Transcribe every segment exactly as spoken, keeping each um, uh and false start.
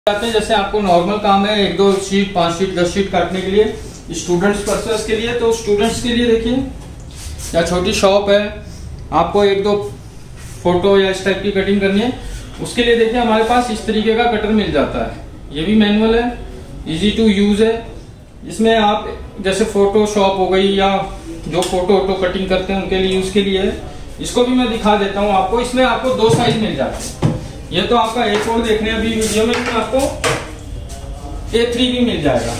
जाते हैं। जैसे आपको नॉर्मल काम है एक दो शीट, पांच शीट, दस शीट काटने के लिए, स्टूडेंट्स पर्पस के लिए, तो स्टूडेंट्स के लिए देखिए, या छोटी शॉप है, आपको एक दो फोटो या इस टाइप की कटिंग करनी है, उसके लिए देखिए हमारे पास इस तरीके का कटर मिल जाता है। ये भी मैनुअल है, इजी टू यूज है। इसमें आप जैसे फोटो शॉप हो गई या जो फोटो वोटो कटिंग करते हैं उनके लिए यूज के लिए है। इसको भी मैं दिखा देता हूँ आपको। इसमें आपको दो साइज मिल जाते हैं। ये तो आपका ए फोर देखने अभी वीडियो में, तो आपको ए थ्री भी मिल जाएगा।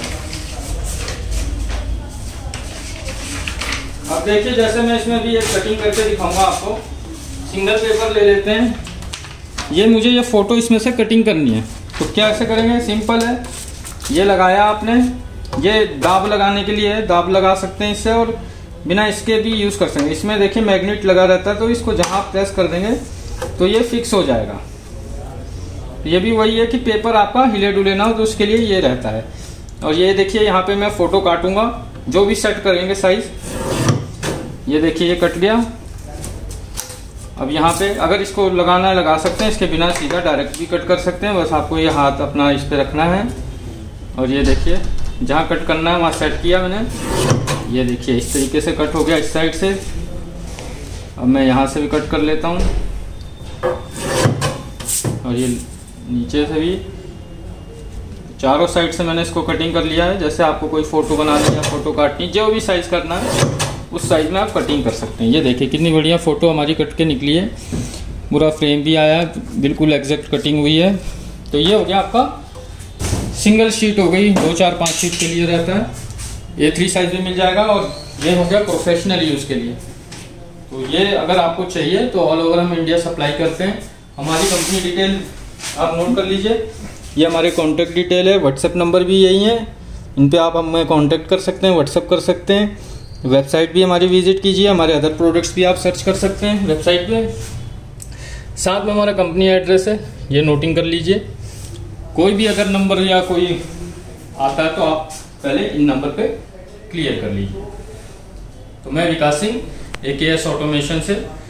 अब देखिए, जैसे मैं इसमें भी एक कटिंग करके दिखाऊंगा आपको। सिंगल पेपर ले लेते हैं। ये मुझे ये फोटो इसमें से कटिंग करनी है, तो क्या ऐसे करेंगे, सिंपल है। ये लगाया आपने, ये दाब लगाने के लिए है, दाब लगा सकते हैं इससे, और बिना इसके भी यूज कर सकते हैं। इसमें देखिए मैग्नेट लगा रहता है, तो इसको जहां प्रेस कर देंगे तो ये फिक्स हो जाएगा। ये भी वही है कि पेपर आपका हिले डुले ना हो, तो उसके लिए ये रहता है। और ये देखिए, यहाँ पे मैं फोटो काटूंगा, जो भी सेट करेंगे साइज। ये देखिए, ये कट गया। अब यहाँ पे अगर इसको लगाना है लगा सकते हैं, इसके बिना सीधा डायरेक्ट भी कट कर सकते हैं। बस आपको ये हाथ अपना इस पे रखना है, और ये देखिए जहाँ कट करना है वहाँ सेट किया मैंने। ये देखिए इस तरीके से कट हो गया इस साइड से। अब मैं यहाँ से भी कट कर लेता हूँ, और ये नीचे से भी, चारों साइड से मैंने इसको कटिंग कर लिया है। जैसे आपको कोई फोटो बनानी है या फोटो काटनी, जो भी साइज करना है उस साइज में आप कटिंग कर सकते हैं। ये देखिए कितनी बढ़िया फोटो हमारी कट के निकली है। पूरा फ्रेम भी आया है, बिल्कुल एग्जैक्ट कटिंग हुई है। तो ये हो गया आपका सिंगल शीट हो गई, दो चार पाँच शीट के लिए रहता है। ए थ्री साइज में मिल जाएगा, और ये हो गया प्रोफेशनल यूज़ के लिए। तो ये अगर आपको चाहिए तो ऑल ओवर हम इंडिया सप्लाई करते हैं। हमारी कंपनी डिटेल आप नोट कर लीजिए। ये हमारे कॉन्टैक्ट डिटेल है, व्हाट्सएप नंबर भी यही है, इन पे आप हमें कॉन्टैक्ट कर सकते हैं, व्हाट्सएप कर सकते हैं। वेबसाइट भी हमारी विजिट कीजिए, हमारे अदर प्रोडक्ट्स भी आप सर्च कर सकते हैं वेबसाइट पे। साथ में हमारा कंपनी एड्रेस है, ये नोटिंग कर लीजिए। कोई भी अगर नंबर या कोई आता है तो आप पहले इन नंबर पे क्लियर कर लीजिए। तो मैं विकास सिंह ए के एस ऑटोमेशन से